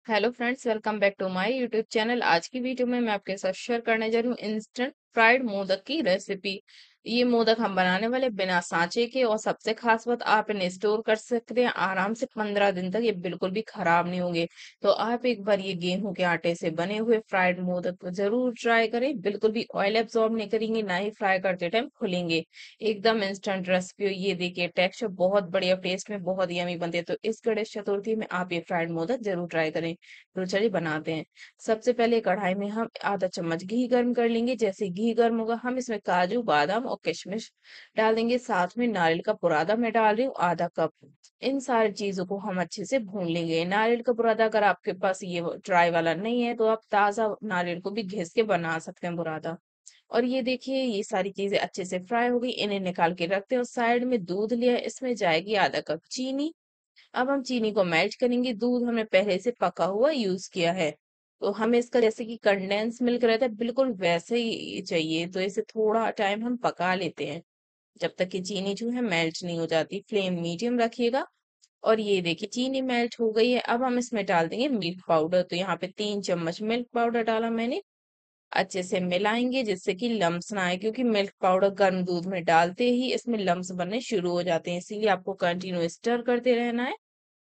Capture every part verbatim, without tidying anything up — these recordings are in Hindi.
Hello friends, welcome back to my YouTube channel. आज की वीडियो में मैं आपके साथ शेयर करने जा रही हूँ इंस्टेंट फ्राइड मोदक की रेसिपी। ये मोदक हम बनाने वाले बिना सांचे के, और सबसे खास बात, आप इन्हें स्टोर कर सकते हैं आराम से पंद्रह दिन तक। ये बिल्कुल भी खराब नहीं होंगे। तो आप एक बार ये गेहूं के आटे से बने हुए फ्राइड मोदक को जरूर ट्राई करें। बिल्कुल भी ऑयल एब्जॉर्ब नहीं करेंगे, ना ही फ्राई करते टाइम खुलेंगे। एकदम इंस्टेंट रेसिपी। ये देखिए, टेक्सचर बहुत बढ़िया, टेस्ट में बहुत यमी बनते हैं। तो इस गणेश चतुर्थी में आप ये फ्राइड मोदक जरूर ट्राई करें। तो चलिए बनाते हैं। सबसे पहले कढ़ाई में हम आधा चम्मच घी गर्म कर लेंगे। जैसे घी गर्म होगा, हम इसमें काजू, बादाम और किशमिश डाल देंगे। साथ में नारियल का बुरादा मैं डाल रही हूँ आधा कप। इन सारी चीजों को हम अच्छे से भून लेंगे। नारियल का बुरादा अगर आपके पास ये ड्राई वाला नहीं है तो आप ताजा नारियल को भी घिस के बना सकते हैं बुरादा। और ये देखिए, ये सारी चीजें अच्छे से फ्राई हो गई। इन्हें निकाल के रखते हैं। और साइड में दूध लिया है, इसमें जाएगी आधा कप चीनी। अब हम चीनी को मेल्ट करेंगे। दूध हमने पहले से पका हुआ यूज किया है। तो हमें इसका जैसे कि कंडेंस मिल्क रहता है, बिल्कुल वैसे ही चाहिए। तो इसे थोड़ा टाइम हम पका लेते हैं, जब तक कि चीनी जो है मेल्ट नहीं हो जाती। फ्लेम मीडियम रखिएगा। और ये देखिए, चीनी मेल्ट हो गई है। अब हम इसमें डाल देंगे मिल्क पाउडर। तो यहाँ पे तीन चम्मच मिल्क पाउडर डाला मैंने। अच्छे से मिलाएंगे जिससे कि लम्स ना आए, क्योंकि मिल्क पाउडर गर्म दूध में डालते ही इसमें लम्स बनने शुरू हो जाते हैं। इसीलिए आपको कंटिन्यू स्टर करते रहना है।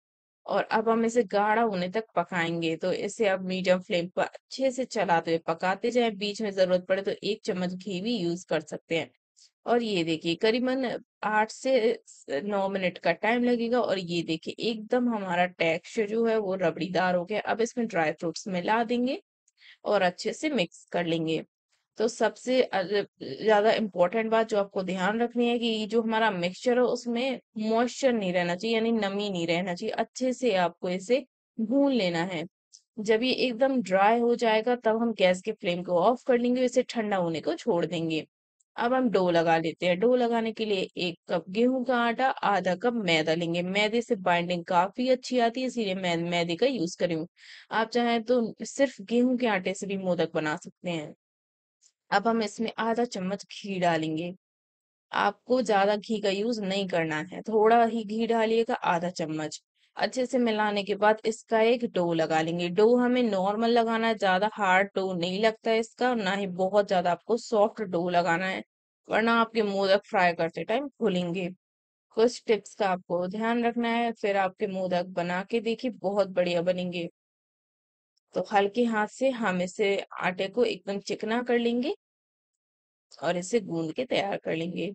और अब हम इसे गाढ़ा होने तक पकाएंगे। तो इसे अब मीडियम फ्लेम पर अच्छे से चलाते हुए पकाते जाएं। बीच में जरूरत पड़े तो एक चम्मच घी भी यूज कर सकते हैं। और ये देखिए, करीबन आठ से नौ मिनट का टाइम लगेगा। और ये देखिए, एकदम हमारा टेक्सचर जो है वो रबड़ीदार हो गया। अब इसमें ड्राई फ्रूट्स मिला देंगे और अच्छे से मिक्स कर लेंगे। तो सबसे अ- ज्यादा इम्पोर्टेंट बात जो आपको ध्यान रखनी है कि ये जो हमारा मिक्सचर है उसमें मॉइस्चर नहीं रहना चाहिए, यानी नमी नहीं रहना चाहिए। अच्छे से आपको इसे भून लेना है। जब ये एकदम ड्राई हो जाएगा तब हम गैस के फ्लेम को ऑफ कर लेंगे। इसे ठंडा होने को छोड़ देंगे। अब हम डो लगा लेते हैं। डो लगाने के लिए एक कप गेहूं का आटा, आधा कप मैदा लेंगे। मैदे से बाइंडिंग काफी अच्छी आती है, इसीलिए मैं मैदे का यूज करी हूँ। आप चाहें तो सिर्फ गेहूं के आटे से भी मोदक बना सकते हैं। अब हम इसमें आधा चम्मच घी डालेंगे। आपको ज्यादा घी का यूज नहीं करना है, थोड़ा ही घी डालिएगा, आधा चम्मच। अच्छे से मिलाने के बाद इसका एक डो लगा लेंगे। डो हमें नॉर्मल लगाना है, ज्यादा हार्ड डो नहीं लगता है इसका, और ना ही बहुत ज्यादा आपको सॉफ्ट डो लगाना है, वरना आपके मोदक फ्राई करते टाइम फूलेंगे। कुछ टिप्स का आपको ध्यान रखना है, फिर आपके मोदक बना के देखिए, बहुत बढ़िया बनेंगे। तो हल्के हाथ से हम इसे आटे को एकदम चिकना कर लेंगे और इसे गूंद के तैयार कर लेंगे।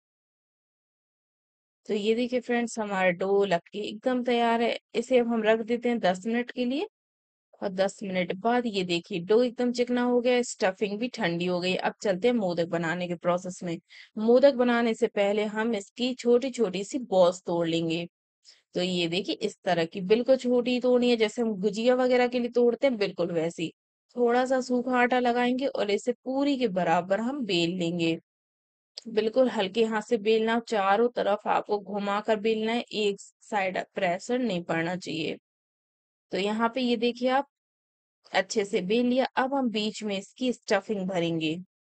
तो ये देखिए फ्रेंड्स, हमारा डो लग के एकदम तैयार है। इसे अब हम रख देते हैं दस मिनट के लिए। और दस मिनट बाद ये देखिए, डो एकदम चिकना हो गया है, स्टफिंग भी ठंडी हो गई। अब चलते हैं मोदक बनाने के प्रोसेस में। मोदक बनाने से पहले हम इसकी छोटी छोटी सी बॉल्स तोड़ लेंगे। तो ये देखिए, इस तरह की बिल्कुल छोटी तोड़नी है, जैसे हम गुजिया वगैरह के लिए तोड़ते हैं, बिल्कुल वैसी। थोड़ा सा सूखा आटा लगाएंगे और इसे पूरी के बराबर हम बेल लेंगे। बिल्कुल हल्के हाथ से बेलना, चारों तरफ आपको घुमा कर बेलना है, एक साइड प्रेशर नहीं पड़ना चाहिए। तो यहाँ पे ये देखिए, आप अच्छे से बेल लिया। अब हम बीच में इसकी स्टफिंग भरेंगे।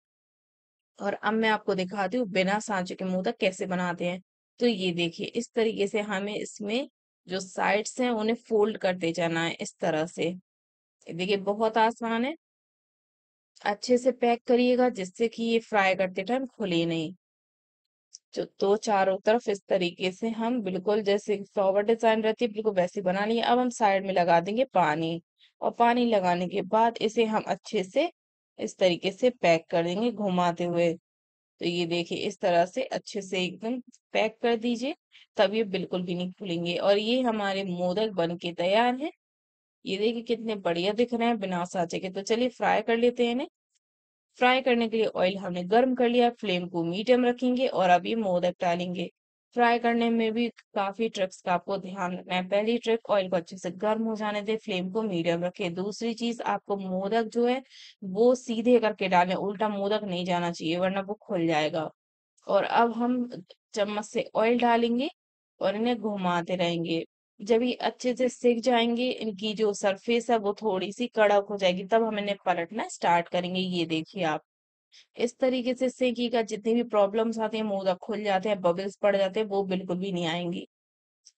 और अब मैं आपको दिखाती हूँ बिना सांचे के मोदक कैसे बनाते हैं। तो ये देखिए, इस तरीके से हमें इसमें जो साइड्स हैं उन्हें फोल्ड करते जाना है, इस तरह से। ये देखिए, बहुत आसान है। अच्छे से पैक करिएगा जिससे कि ये फ्राई करते टाइम खुले नहीं। जो तो चारों तरफ इस तरीके से हम बिल्कुल जैसे फ्लावर डिजाइन रहती है, बिल्कुल वैसी बना लिए। अब हम साइड में लगा देंगे पानी। और पानी लगाने के बाद इसे हम अच्छे से इस तरीके से पैक कर देंगे घुमाते हुए। तो ये देखिए, इस तरह से अच्छे से एकदम पैक कर दीजिए। तब ये बिल्कुल भी नहीं खुलेंगे। और ये हमारे मोदक बन के तैयार है। ये देखिए, कितने बढ़िया दिख रहे हैं बिना साँचे के। तो चलिए फ्राई कर लेते हैं इन्हें। फ्राई करने के लिए ऑयल हमने गर्म कर लिया, फ्लेम को मीडियम रखेंगे और अब ये मोदक डालेंगे। फ्राई करने में भी काफी ट्रिक्स का आपको ध्यान रखना है। पहली ट्रिक, ऑयल को अच्छे से गर्म हो जाने दे, फ्लेम को मीडियम रखे। दूसरी चीज, आपको मोदक जो है वो सीधे करके डालें, उल्टा मोदक नहीं जाना चाहिए वरना वो खुल जाएगा। और अब हम चम्मच से ऑयल डालेंगे और इन्हें घुमाते रहेंगे। जब ये अच्छे से सिक जाएंगे, इनकी जो सरफेस है वो थोड़ी सी कड़क हो जाएगी, तब हम इन्हें पलटना स्टार्ट करेंगे। ये देखिए, आप इस तरीके से सेकिएगा, जितनी भी प्रॉब्लम्स आती हैं, मोदक खुल जाते हैं, बबल्स पड़ जाते हैं, वो बिल्कुल भी नहीं आएंगी।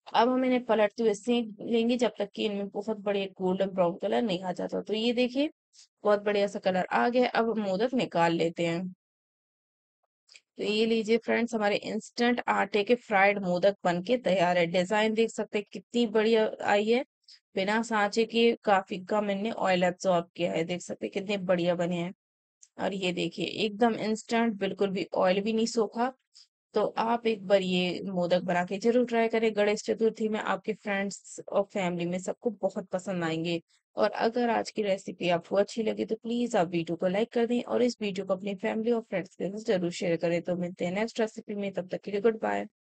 अब हम इन्हें पलटते हुए सेक लेंगे जब तक कि इनमें बहुत बढ़िया गोल्डन ब्राउन कलर नहीं आ जाता। तो ये देखिए बहुत बढ़िया सा कलर आ गया है। अब हम मोदक निकाल लेते हैं। तो ये लीजिए फ्रेंड्स, हमारे इंस्टेंट आटे के फ्राइड मोदक बन के तैयार है। डिजाइन देख सकते हैं कितनी बढ़िया आई है। बिना सांचे के काफी कम इनने ऑयल एब्जॉर्ब किया है। देख सकते हैं कितने बढ़िया बने हैं। और ये देखिए एकदम इंस्टेंट, बिल्कुल भी ऑयल भी नहीं सोखा। तो आप एक बार ये मोदक बना के जरूर ट्राई करें। गणेश चतुर्थी में आपके फ्रेंड्स और फैमिली में सबको बहुत पसंद आएंगे। और अगर आज की रेसिपी आपको अच्छी लगी तो प्लीज आप वीडियो को लाइक कर दें और इस वीडियो को अपनी फैमिली और फ्रेंड्स के साथ जरूर शेयर करें। तो मिलते हैं नेक्स्ट रेसिपी में, तब तक के लिए गुड बाय।